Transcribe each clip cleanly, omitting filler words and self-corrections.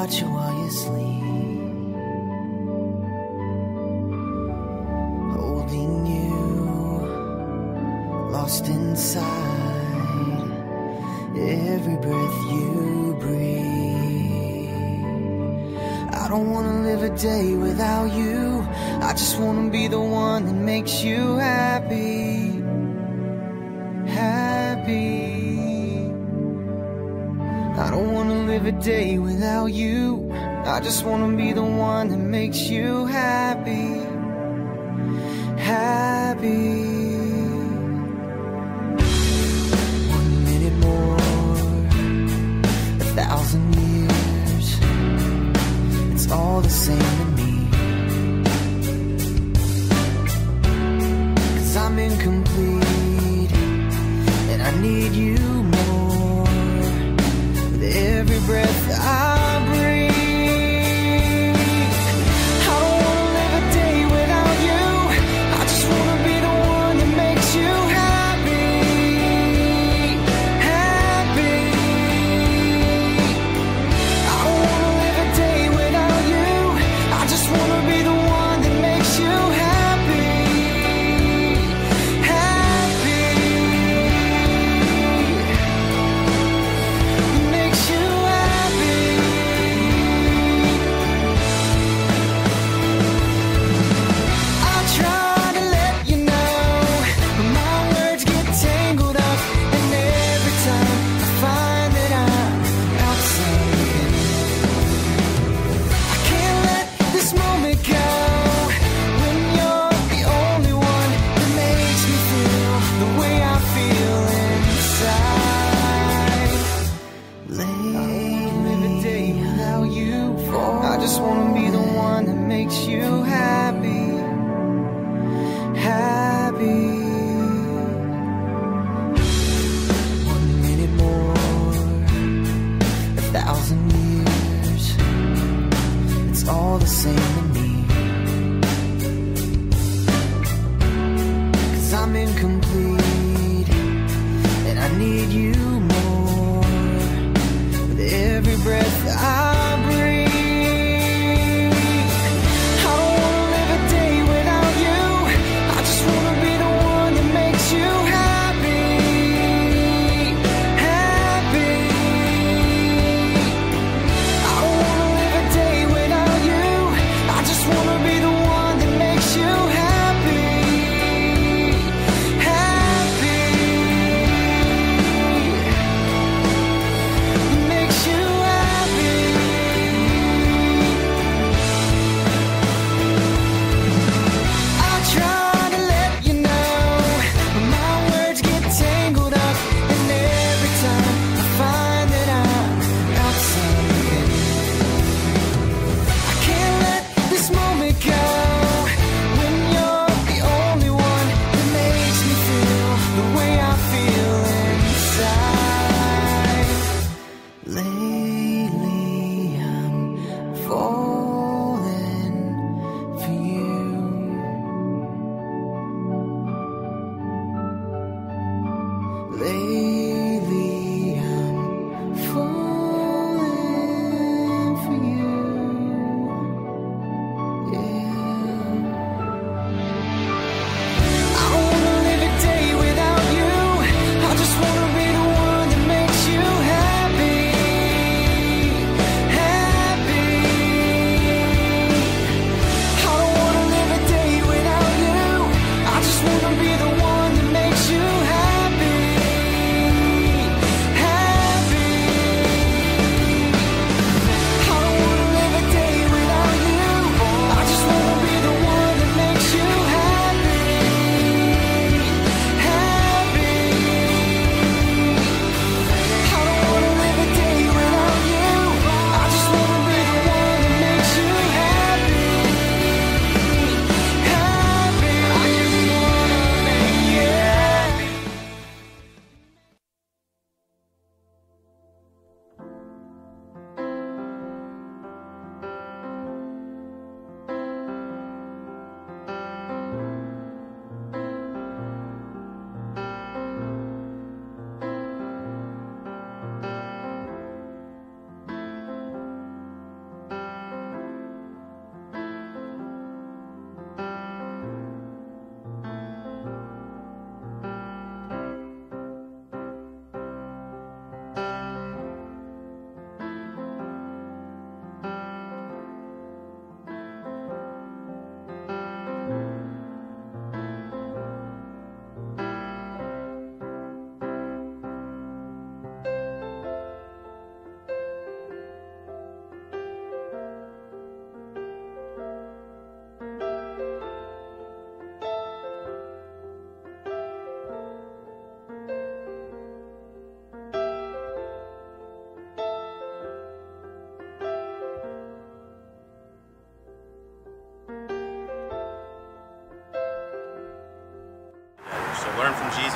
watch you while you sleep, holding you, lost inside every breath you breathe. I don't wanna live a day without you. I just wanna be the one that makes you happy, happy. I don't wanna live a day without you. I just wanna be the one that makes you happy, happy. 1 minute more, 1,000 years, it's all the same to me. 'Cause I'm incomplete and I need you more. With every breath I breathe, I don't wanna live a day without you. I just wanna be the one that makes you happy, happy. I don't wanna live a day without you. I just wanna be the one that makes you happy, happy. Makes you happy. I try to let you know, but my words get tangled up, and every time I find that I'm outside, I can't let this moment go. When you're the only one that makes me feel the way I feel inside. Live a day without you. I just wanna be the one that makes you happy, happy. 1 minute more, 1,000 years, it's all the same to me. 'Cause I'm incomplete and I need you more. With every breath I breathe, I don't wanna live a day without you. I just wanna be the one that makes you happy, happy. I don't wanna live a day without you. I just wanna be the one that makes you happy, happy. Makes you happy. I try to let you know, but my words get tangled up, and every time I find that I'm outside, I can't let this moment go. When you're the only one that makes me feel the way I feel inside. Lately I'm falling for you. Lately I'm falling for you. Yeah. I don't wanna live a day without you. I just wanna be the one that makes you happy, happy. I don't wanna live a day without you. I just wanna be the one that makes you happy,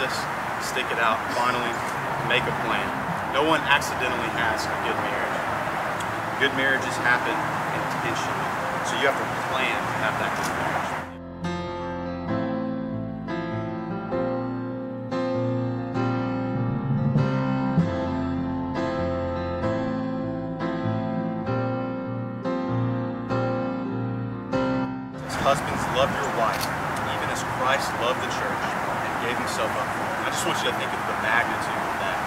process, stick it out, and finally make a plan. No one accidentally has a good marriage. Good marriages happen intentionally, so you have to plan to have that good marriage. Husbands, love your wife, even as Christ loved the church and gave himself up for it. I just want you to think of the magnitude of that.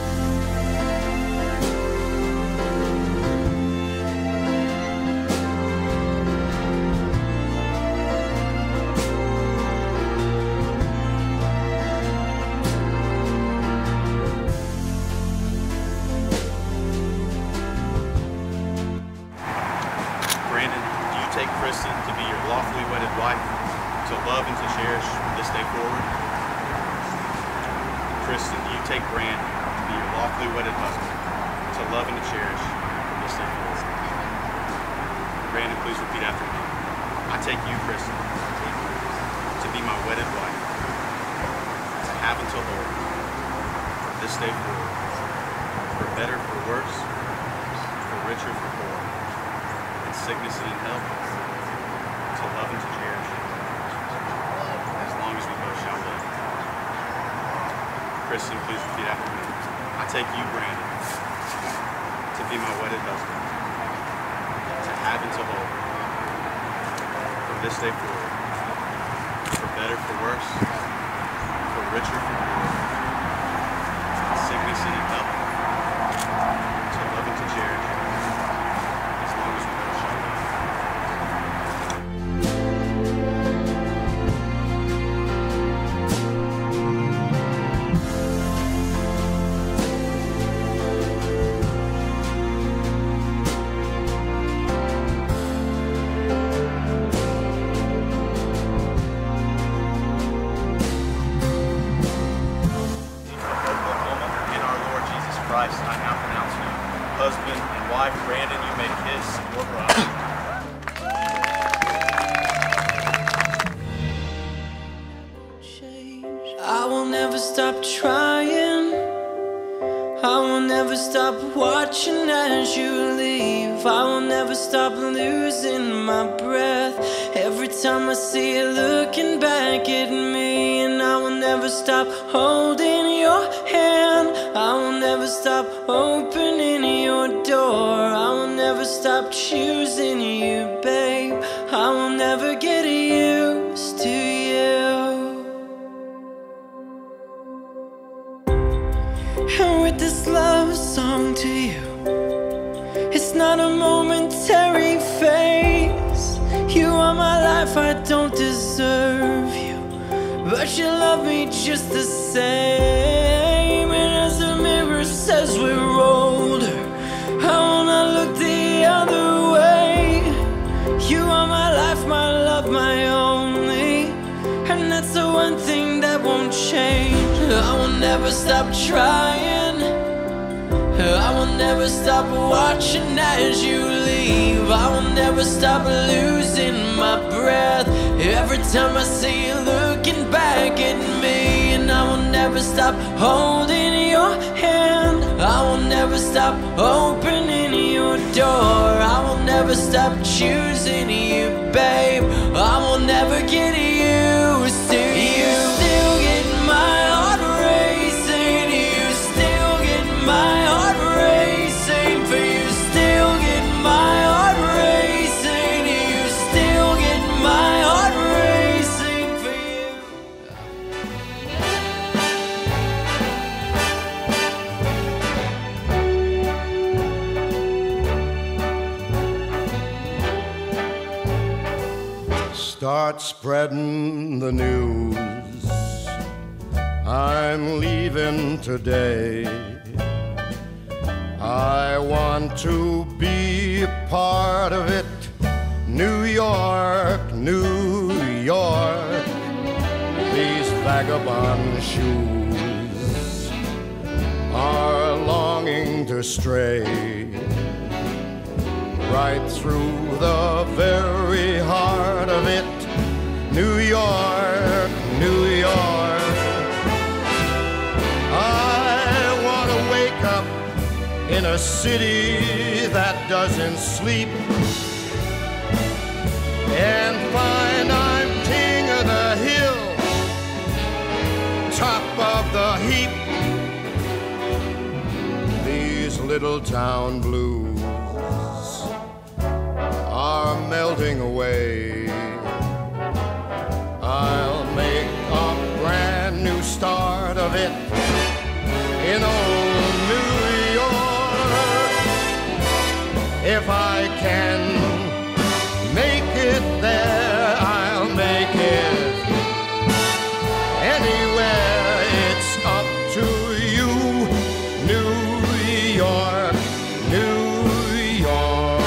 Brandon, do you take Kristen to be your lawfully wedded wife, to love and to cherish from this day forward? Kristen, do you take Brandon to be your lawfully wedded husband, to love and to cherish from this day forward? Brandon, please repeat after me. I take you, Kristen, to be my wedded wife, to have and to hold from this day forward, for better, for worse, for richer, for poor, in sickness and in health, to love and to cherish, as long as we both shall live. Kristen, please repeat after me. I take you, Brandon, to be my wedded husband, to have and to hold, from this day forward, for better, for worse, for richer, for poor, in sickness and in health, to love and to cherish, as long as we both shall live. Christ, I now pronounce you husband and wife. Brandon, you may kiss your bride. I will never stop trying. I will never stop watching as you leave. I will never stop losing my breath every time I see you looking back at me. And I will never stop holding your hand. I will never stop opening your door. I will never stop choosing you, babe. I will never get used to you. And with this love song to you, it's not a momentary phase. You are my life, I don't deserve you, but you love me just the same. And as the mirror says we're older, I will not look the other way. You are my life, my love, my only, and that's the one thing that won't change. I will never stop trying. I will never stop watching as you leave. I will never stop losing my breath every time I see you looking back at me. And I will never stop holding your hand. I will never stop opening your door. I will never stop choosing you, babe. I will never get used to you. Still get my heart racing. You still get my heart racing. For you still get my heart racing. You still get my heart racing for you. Start spreading the news. I'm leaving today. I want to be a part of it. New York, New York. These vagabond shoes are longing to stray right through the very heart of it. New York, New York. in a city that doesn't sleep, and find I'm king of the hill, top of the heap. These little town blues are melting away. I'll make a brand new start of it in old New York. If I can make it there, I'll make it anywhere. It's up to you, New York, New York.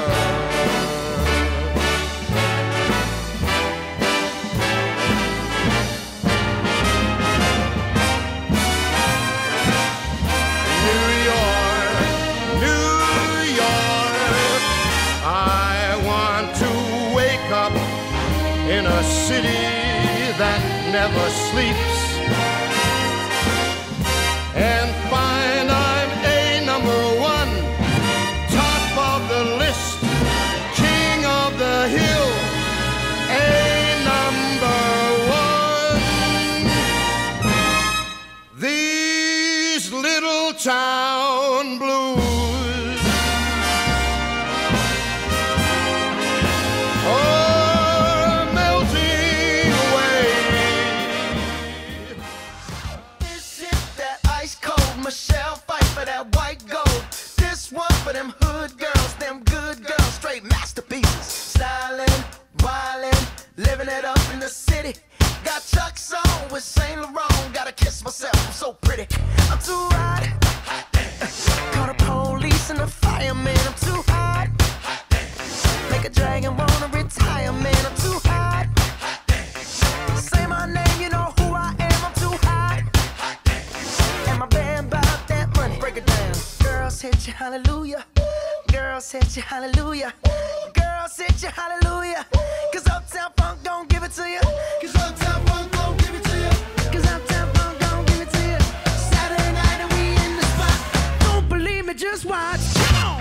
New York, New York. I want to wake up in a city that never sleeps, and find I'm a number one, top of the list, king of the hill, a number one. These little town blues are melting away. This is that ice cold Michelle fight for that white gold. This one for them hood girls, them good girls, straight masterpieces. Styling, wildin', living it up in the city. Got Chuck's on with Saint Laurent. Gotta kiss myself, I'm so pretty. I'm too hot. Call the police and the fireman. I'm too hot. Make a dragon wanna retire, man. I'm too hot. Say my name, you know who I am. I'm too hot. And my band bought that money. Break it down. Girls hit you, hallelujah. Girls hit you, hallelujah. Girls hit you, hallelujah. Cause Uptown Funk don't give it to you. Cause Uptown Funk don't give it to you. Cause Uptown Funk don't give it to you. Saturday night and we in the spot. Don't believe me, just watch. Come on.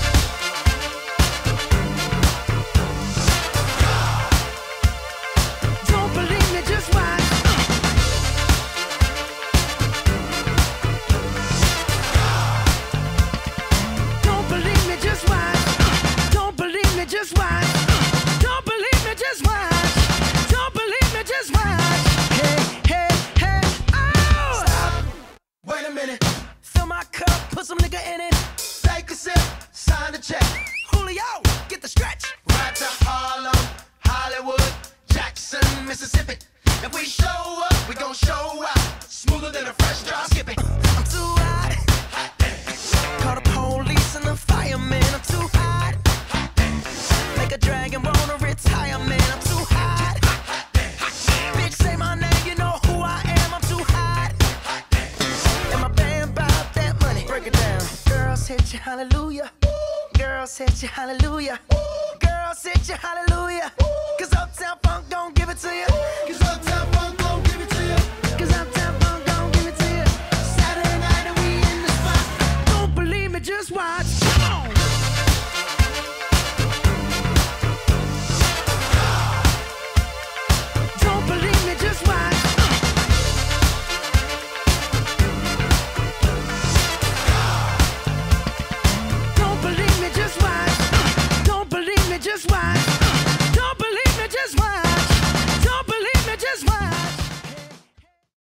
Don't believe me, just watch. Don't believe me, just watch. Don't believe me, just watch. Don't believe me, just watch. Don't believe me, just watch. Hey, hey, hey, oh! Stop. Wait a minute. Fill my cup, put some nigga in it. Take a sip, sign the check. Julio, get the stretch. Right to Harlem, Hollywood, Jackson, Mississippi. If we show up, we gon' show out. Smoother than a fresh drop skipping. I'm too hot. Call the police and the fireman. I'm too hot. Make a dragon wanna retire, man. I'm too hot. Bitch, say my name, you know who I am. I'm too hot. And my band bought that money. Break it down. Girls hit you, hallelujah. Girls hit you, hallelujah. Girls hit you, hallelujah. Cause Uptown Funk don't give it to you. Cause Uptown Funk don't